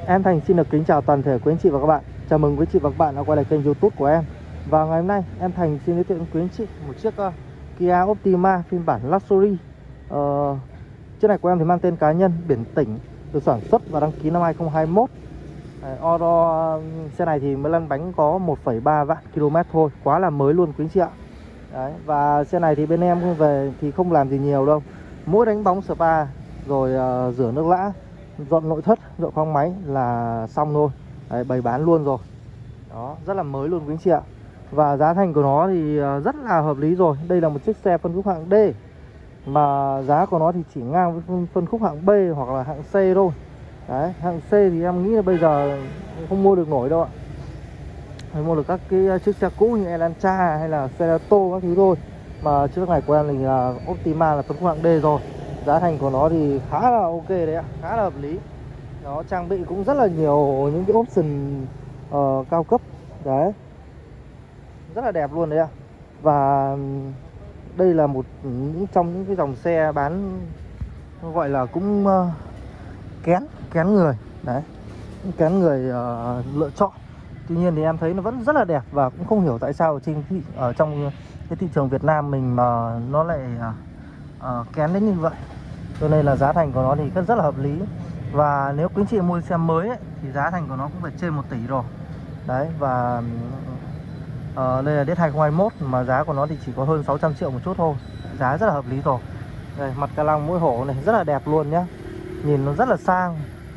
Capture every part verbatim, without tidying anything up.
Em Thành xin được kính chào toàn thể quý anh chị và các bạn. Chào mừng quý anh chị và các bạn đã quay lại kênh YouTube của em. Và ngày hôm nay em Thành xin giới thiệu đến quý anh chị một chiếc uh, Kia Optima phiên bản Luxury. uh, Chiếc này của em thì mang tên cá nhân, biển tỉnh, được sản xuất và đăng ký năm hai không hai mốt. Đấy, Oro uh, xe này thì mới lăn bánh có một phẩy ba vạn km thôi, quá là mới luôn quý anh chị ạ. Đấy, và xe này thì bên em về thì không làm gì nhiều đâu, mỗi đánh bóng spa rồi uh, rửa nước lã, dọn nội thất, dọn khoang máy là xong thôi. Đấy, bày bán luôn rồi. Đó, rất là mới luôn quý anh chị ạ. Và giá thành của nó thì rất là hợp lý rồi. Đây là một chiếc xe phân khúc hạng D, mà giá của nó thì chỉ ngang với phân khúc hạng B hoặc là hạng C thôi. Đấy, hạng C thì em nghĩ là bây giờ không mua được nổi đâu ạ. Phải mua được các cái chiếc xe cũ như Elantra hay là Cerato các thứ thôi. Mà chiếc này của em thì là Optima là phân khúc hạng D rồi. Giá thành của nó thì khá là ok đấy ạ, khá là hợp lý. Nó trang bị cũng rất là nhiều những cái option uh, cao cấp. Đấy, rất là đẹp luôn đấy ạ. Và đây là một những trong những cái dòng xe bán gọi là cũng uh, kén kén người. Đấy, kén người uh, lựa chọn. Tuy nhiên thì em thấy nó vẫn rất là đẹp. Và cũng không hiểu tại sao ở trên thị, ở trong cái thị trường Việt Nam mình mà nó lại uh, uh, kén đến như vậy. Cho nên là giá thành của nó thì rất, rất là hợp lý. Và nếu quý anh chị mua xe mới ấy, thì giá thành của nó cũng phải trên một tỷ rồi. Đấy, và uh, đây là đến hai không hai mốt mà giá của nó thì chỉ có hơn sáu trăm triệu một chút thôi. Giá rất là hợp lý rồi. Đây, mặt ca lăng mũi hổ này rất là đẹp luôn nhá. Nhìn nó rất là sang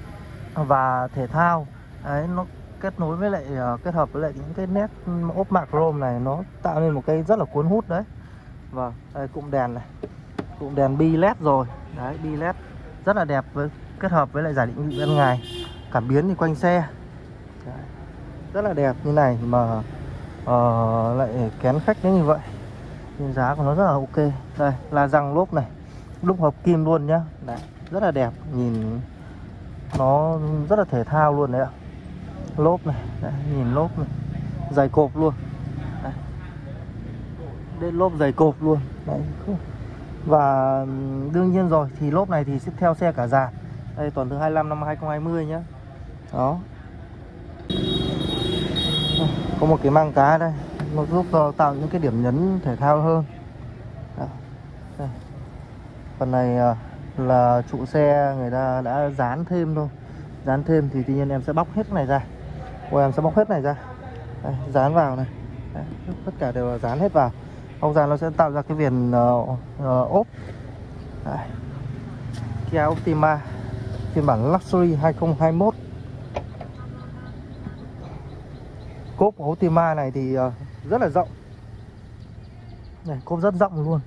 và thể thao. Đấy, nó kết nối với lại uh, kết hợp với lại những cái nét ốp mạ chrome này, nó tạo nên một cái rất là cuốn hút đấy. Vâng, đây cụm đèn này, cụm đèn bi led rồi. Đấy, bi led rất là đẹp, với kết hợp với lại giải định vị ban ngày, cảm biến thì quanh xe. Đấy, rất là đẹp như này mà uh, lại kén khách đến như vậy. Nhưng giá của nó rất là ok. Đây là răng lốp này, lốp hợp kim luôn nhá. Đấy, rất là đẹp, nhìn nó rất là thể thao luôn đấy ạ. Lốp này, đấy, nhìn lốp này, dày cộp luôn. Đấy, đến lốp dày cộp luôn. Đấy, và đương nhiên rồi thì lốp này thì sẽ theo xe cả dàn. Đây, tuần thứ hai mươi lăm năm hai không hai không nhá. Đó, có một cái mang cá đây, nó giúp tạo những cái điểm nhấn thể thao hơn. Đó. Đây. Phần này là trụ xe người ta đã dán thêm thôi. Dán thêm thì tuy nhiên em sẽ bóc hết cái này ra. Ôi, em sẽ bóc hết này ra. Đây, dán vào này. Đấy, tất cả đều là dán hết vào. Không gian nó sẽ tạo ra cái viền uh, uh, ốp. Đấy. Kia Optima phiên bản Luxury hai không hai mốt. Cốp Optima này thì uh, rất là rộng. Này, cốp rất rộng luôn.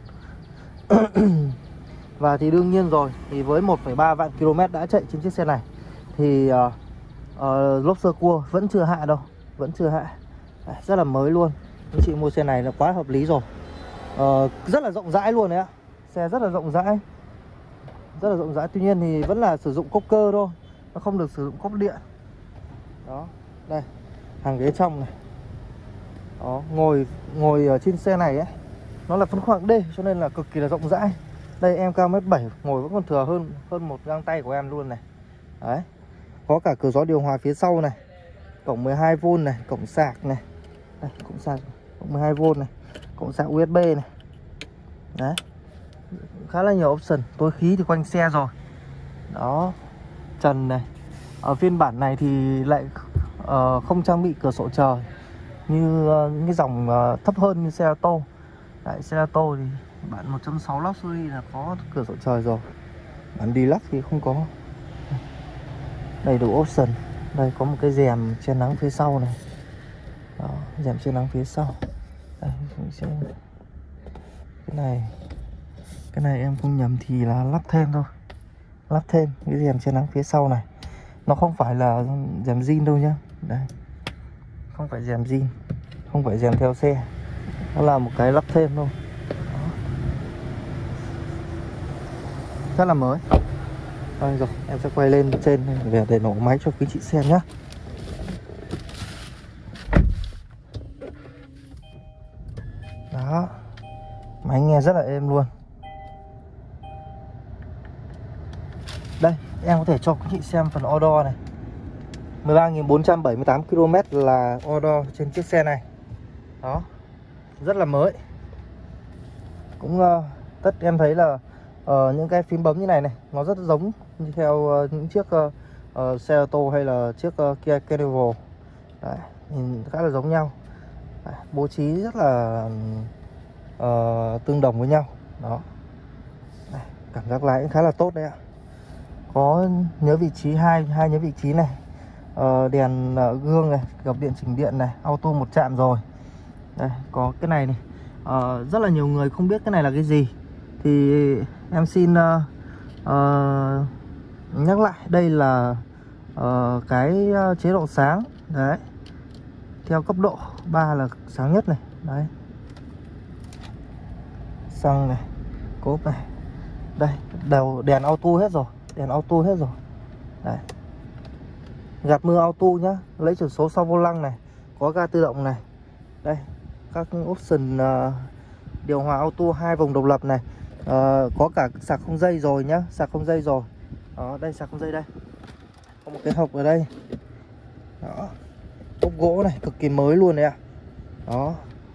Và thì đương nhiên rồi, thì với một phẩy ba vạn km đã chạy trên chiếc xe này thì uh, uh, lốp sơ cua vẫn chưa hạ đâu, vẫn chưa hạ. Đấy, rất là mới luôn. Anh chị mua xe này là quá hợp lý rồi. Uh, rất là rộng rãi luôn đấy ạ. Xe rất là rộng rãi, rất là rộng rãi. Tuy nhiên thì vẫn là sử dụng cốp cơ thôi, nó không được sử dụng cốp điện. Đó, đây hàng ghế trong này. Đó, ngồi ngồi ở trên xe này ấy, nó là phân khúc hạng D cho nên là cực kỳ là rộng rãi. Đây em cao mét bảy, ngồi vẫn còn thừa hơn hơn một găng tay của em luôn này. Đấy, có cả cửa gió điều hòa phía sau này, cổng mười hai vôn này, cổng sạc này. Đây, cổng sạc cổng mười hai vôn này, cổng sạc u ét bê này. Đấy, khá là nhiều option. Tối khí thì quanh xe rồi. Đó, trần này. Ở phiên bản này thì lại uh, không trang bị cửa sổ trời như uh, những cái dòng uh, thấp hơn như Cerato. Đấy, Cerato thì bản một chấm sáu Luxury là có cửa sổ trời rồi. Bản Deluxe thì không có. Đầy đủ option. Đây có một cái rèm che nắng phía sau này. Đó, rèm che nắng phía sau. Đây, cái này cái này em không nhầm thì là lắp thêm thôi, lắp thêm cái rèm che nắng phía sau này. Nó không phải là rèm zin đâu nhá. Đây, không phải rèm zin, không phải rèm theo xe, nó là một cái lắp thêm thôi. Đó, rất là mới. Rồi, rồi em sẽ quay lên trên để, để nổ máy cho quý chị xem nhé. Đó, máy nghe rất là êm luôn. Đây, em có thể cho quý chị xem phần audio này. mười ba nghìn bốn trăm bảy mươi tám ki lô mét là order trên chiếc xe này. Đó, rất là mới. Cũng uh, tất em thấy là uh, những cái phím bấm như này này nó rất giống như theo uh, những chiếc uh, uh, xe ô tô hay là chiếc uh, Kia Carnival. Đấy, nhìn khá là giống nhau. Đấy, bố trí rất là uh, tương đồng với nhau. Đó. Đây, cảm giác lái cũng khá là tốt đấy ạ. Có nhớ vị trí hai hai nhớ vị trí này, uh, đèn uh, gương này, gập điện chỉnh điện này, auto một chạm rồi. Đây, có cái này này. Uh, rất là nhiều người không biết cái này là cái gì, thì em xin uh, uh, nhắc lại, đây là uh, cái uh, chế độ sáng. Đấy, theo cấp độ ba là sáng nhất này. Đấy, xăng này, cốp này. Đây, đầu đèn auto hết rồi, đèn auto hết rồi. Đấy, gạt mưa auto nhá, lấy chuyển số sau vô lăng này, có ga tự động này. Đây, các option uh, điều hòa auto hai vòng độc lập này, uh, có cả sạc không dây rồi nhá, sạc không dây rồi. Đó, đây sạc không dây đây, có một cái hộc ở đây. Đó, ốp gỗ này, cực kỳ mới luôn đấy ạ. Đó.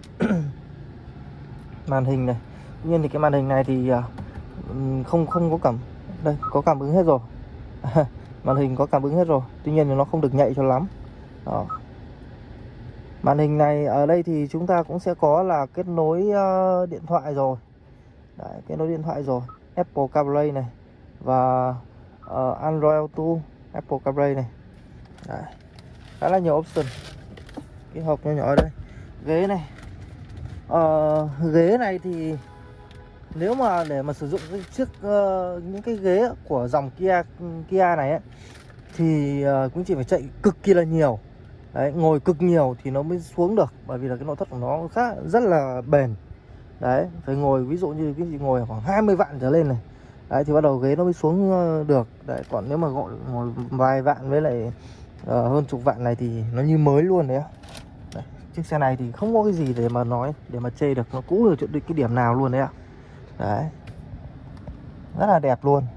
Màn hình này, tuy nhiên thì cái màn hình này thì uh, không không có cảm, đây có cảm ứng hết rồi. Màn hình có cảm ứng hết rồi, tuy nhiên thì nó không được nhạy cho lắm. Đó. Màn hình này ở đây thì chúng ta cũng sẽ có là kết nối uh, điện thoại rồi. Đấy, kết nối điện thoại rồi, Apple CarPlay này và uh, Android Auto, Apple CarPlay này. Đấy, khá là nhiều option. Cái hộp nhỏ nhỏ ở đây, ghế này, uh, ghế này thì nếu mà để mà sử dụng cái chiếc uh, những cái ghế của dòng Kia Kia này ấy, thì uh, cũng chỉ phải chạy cực kỳ là nhiều. Đấy, ngồi cực nhiều thì nó mới xuống được, bởi vì là cái nội thất của nó khá rất là bền. Đấy, phải ngồi ví dụ như cái gì ngồi khoảng hai mươi vạn trở lên này. Đấy, thì bắt đầu ghế nó mới xuống được. Đấy, còn nếu mà gọi ngồi vài vạn với lại uh, hơn chục vạn này thì nó như mới luôn đấy. Đấy, chiếc xe này thì không có cái gì để mà nói, để mà chê được, nó cũ ở chỗ cái điểm nào luôn đấy ạ. Đấy, rất là đẹp luôn.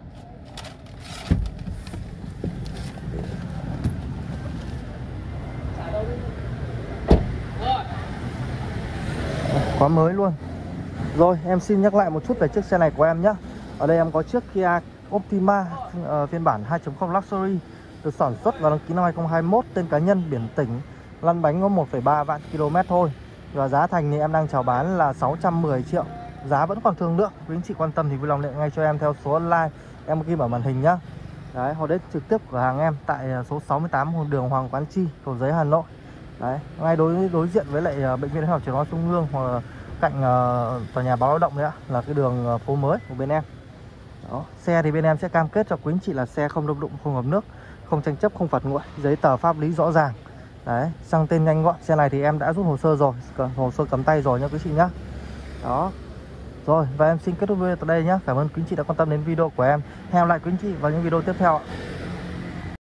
Quá mới luôn. Rồi, em xin nhắc lại một chút về chiếc xe này của em nhé. Ở đây em có chiếc Kia Optima uh, phiên bản hai chấm không Luxury, được sản xuất và đăng ký năm hai không hai mốt, tên cá nhân, biển tỉnh, lăn bánh có một phẩy ba vạn ki lô mét thôi. Và giá thành thì em đang chào bán là sáu trăm mười triệu. Giá vẫn còn thương lượng. Quý anh chị quan tâm thì vui lòng liên hệ ngay cho em theo số hotline em ghi ở màn hình nhá. Đấy, hoặc đến trực tiếp cửa hàng em tại số sáu mươi tám đường Hoàng Quán Chi, Cầu Giấy, Hà Nội. Đấy, ngay đối đối diện với lại bệnh viện Đại học Chẩn đoán Trung ương, hoặc là cạnh uh, tòa nhà báo lao động đấy ạ, là cái đường uh, phố mới của bên em. Đó, xe thì bên em sẽ cam kết cho quý anh chị là xe không đâm đụng, không ngập nước, không tranh chấp, không phạt nguội, giấy tờ pháp lý rõ ràng. Đấy, sang tên nhanh gọn. Xe này thì em đã rút hồ sơ rồi, hồ sơ cấm tay rồi nha quý chị nhá. Đó. Rồi, và em xin kết thúc video tại đây nhé. Cảm ơn quý anh chị đã quan tâm đến video của em. Hẹn gặp lại quý anh chị vào những video tiếp theo ạ.